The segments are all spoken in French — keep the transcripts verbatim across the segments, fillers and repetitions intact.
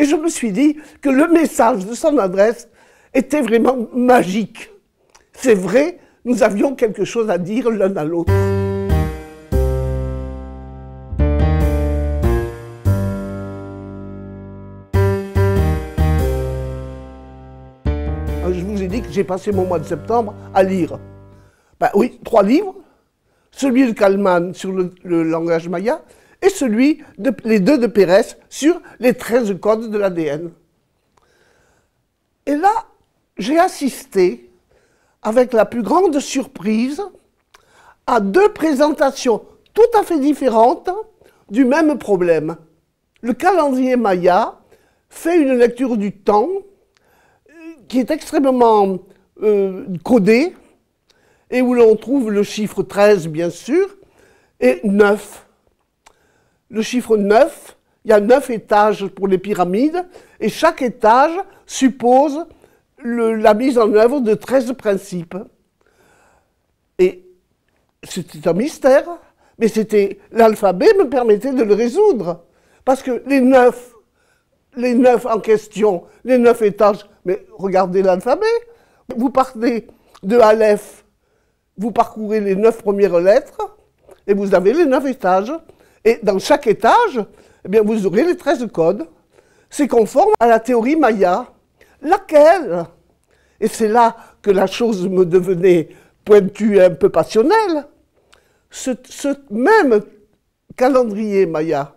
Et je me suis dit que le message de son adresse était vraiment magique. C'est vrai, nous avions quelque chose à dire l'un à l'autre. Je vous ai dit que j'ai passé mon mois de septembre à lire. Ben oui, trois livres. Celui de Kalman sur le, le langage maya et celui, de, les deux de Pérez sur les treize codes de l'A D N. Et là, j'ai assisté, avec la plus grande surprise, à deux présentations tout à fait différentes du même problème. Le calendrier maya fait une lecture du temps qui est extrêmement euh, codée, et où l'on trouve le chiffre treize, bien sûr, et neuf. Le chiffre neuf, il y a neuf étages pour les pyramides, et chaque étage suppose le, la mise en œuvre de treize principes. Et c'était un mystère, mais c'était l'alphabet me permettait de le résoudre. Parce que les neuf, les neuf en question, les neuf étages, mais regardez l'alphabet, vous partez de Aleph, vous parcourez les neuf premières lettres, et vous avez les neuf étages. Et dans chaque étage, eh bien, vous aurez les treize codes. C'est conforme à la théorie maya, laquelle, et c'est là que la chose me devenait pointue et un peu passionnelle, ce, ce même calendrier maya,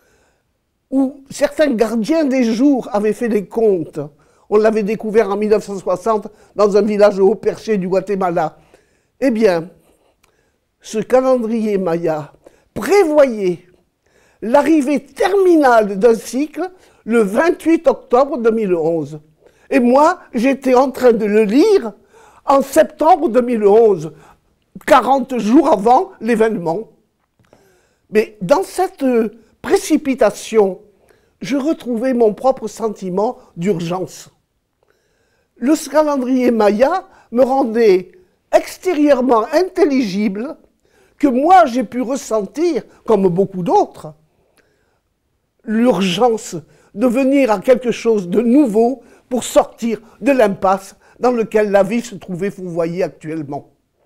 où certains gardiens des jours avaient fait les comptes, on l'avait découvert en mille neuf cent soixante dans un village haut perché du Guatemala, eh bien, ce calendrier maya prévoyait l'arrivée terminale d'un cycle le vingt-huit octobre deux mille onze. Et moi, j'étais en train de le lire en septembre deux mille onze, quarante jours avant l'événement. Mais dans cette précipitation, je retrouvais mon propre sentiment d'urgence. Le calendrier maya me rendait extérieurement intelligible que moi j'ai pu ressentir, comme beaucoup d'autres, l'urgence de venir à quelque chose de nouveau pour sortir de l'impasse dans laquelle la vie se trouvait fourvoyée actuellement.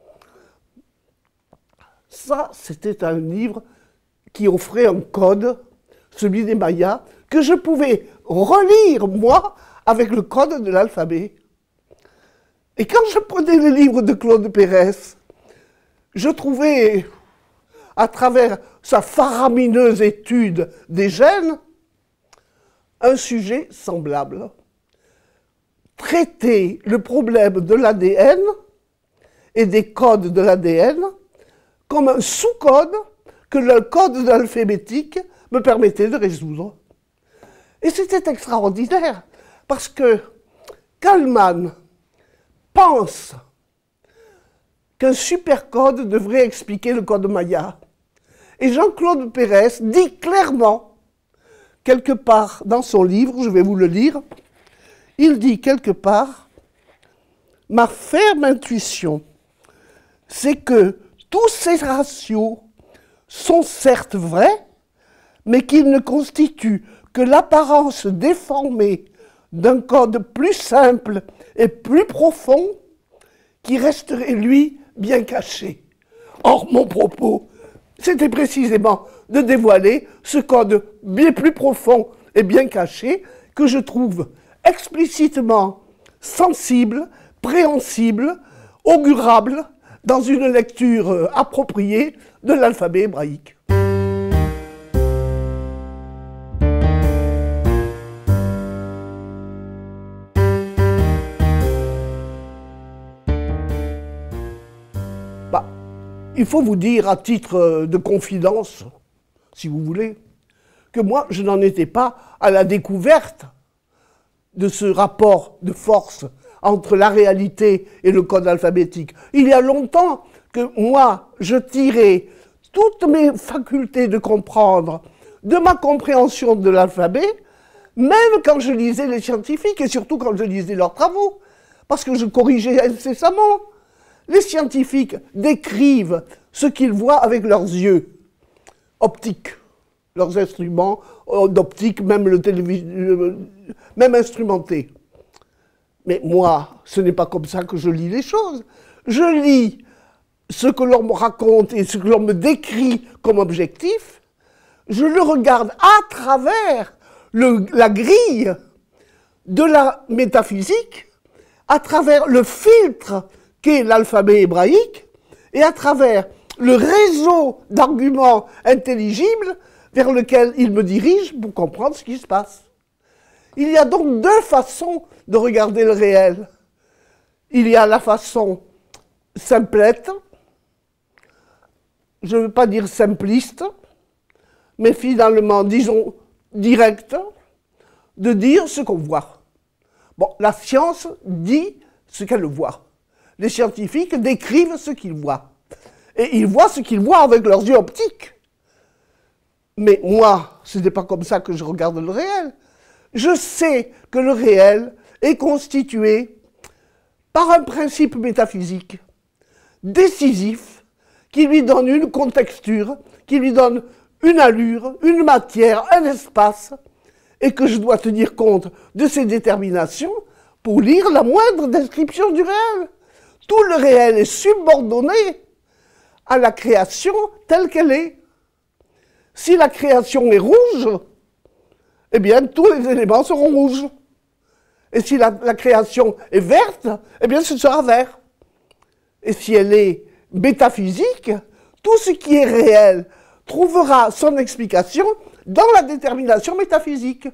Ça, c'était un livre qui offrait un code, celui des Mayas, que je pouvais relire, moi, avec le code de l'alphabet. Et quand je prenais le livre de Claude Pérez, je trouvais, à travers sa faramineuse étude des gènes, un sujet semblable. Traiter le problème de l'A D N et des codes de l'A D N comme un sous-code que le code alphabétique me permettait de résoudre. Et c'était extraordinaire, parce que Kalman pense qu'un supercode devrait expliquer le code maya. Et Jean-Claude Pérez dit clairement, quelque part dans son livre, je vais vous le lire, il dit quelque part, « Ma ferme intuition, c'est que tous ces ratios sont certes vrais, mais qu'ils ne constituent que l'apparence déformée d'un code plus simple et plus profond qui resterait, lui, bien caché. » Or, mon propos, c'était précisément de dévoiler ce code bien plus profond et bien caché que je trouve explicitement sensible, préhensible, augurable dans une lecture appropriée de l'alphabet hébraïque. Bah, il faut vous dire à titre de confidence, si vous voulez, que moi je n'en étais pas à la découverte de ce rapport de force entre la réalité et le code alphabétique. Il y a longtemps que moi, je tirais toutes mes facultés de comprendre de ma compréhension de l'alphabet, même quand je lisais les scientifiques et surtout quand je lisais leurs travaux, parce que je corrigeais incessamment. Les scientifiques décrivent ce qu'ils voient avec leurs yeux optiques. leurs instruments d'optique, même le téléviseur, même instrumenté. Mais moi, ce n'est pas comme ça que je lis les choses. Je lis ce que l'on me raconte et ce que l'on me décrit comme objectif. Je le regarde à travers le, la grille de la métaphysique, à travers le filtre qu'est l'alphabet hébraïque et à travers le réseau d'arguments intelligibles vers lequel il me dirige pour comprendre ce qui se passe. Il y a donc deux façons de regarder le réel. Il y a la façon simplette, je ne veux pas dire simpliste, mais finalement, disons, directe, de dire ce qu'on voit. Bon, la science dit ce qu'elle voit. Les scientifiques décrivent ce qu'ils voient. Et ils voient ce qu'ils voient avec leurs yeux optiques. Mais moi, ce n'est pas comme ça que je regarde le réel. Je sais que le réel est constitué par un principe métaphysique décisif qui lui donne une contexture, qui lui donne une allure, une matière, un espace, et que je dois tenir compte de ces déterminations pour lire la moindre description du réel. Tout le réel est subordonné à la création telle qu'elle est. Si la création est rouge, eh bien tous les éléments seront rouges. Et si la, la création est verte, eh bien ce sera vert. Et si elle est métaphysique, tout ce qui est réel trouvera son explication dans la détermination métaphysique.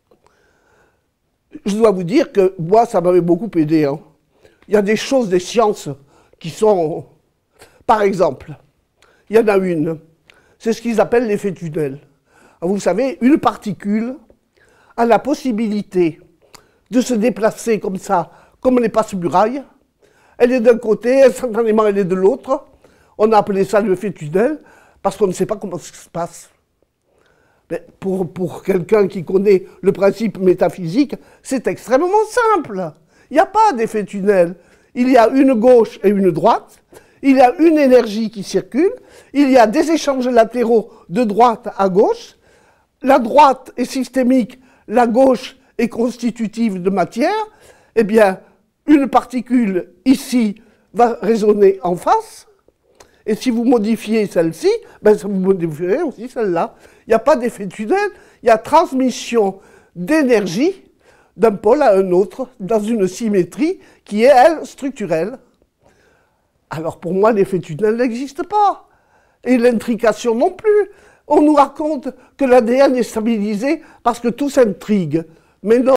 Je dois vous dire que moi, ça m'avait beaucoup aidé. Hein. Il y a des choses des sciences qui sont... Par exemple, il y en a une, c'est ce qu'ils appellent l'effet tunnel. Vous savez, une particule a la possibilité de se déplacer comme ça, comme les passe-murailles. Elle est d'un côté, instantanément elle est de l'autre. On a appelé ça l'effet tunnel, parce qu'on ne sait pas comment ça se passe. Mais pour, pour quelqu'un qui connaît le principe métaphysique, c'est extrêmement simple. Il n'y a pas d'effet tunnel. Il y a une gauche et une droite. Il y a une énergie qui circule. Il y a des échanges latéraux de droite à gauche. La droite est systémique, la gauche est constitutive de matière. Eh bien, une particule ici va résonner en face. Et si vous modifiez celle-ci, ben ça vous modifierez aussi celle-là. Il n'y a pas d'effet tunnel, il y a transmission d'énergie d'un pôle à un autre dans une symétrie qui est, elle, structurelle. Alors pour moi, l'effet tunnel n'existe pas. Et l'intrication non plus. On nous raconte que l'A D N est stabilisé parce que tout s'intrigue. Mais non.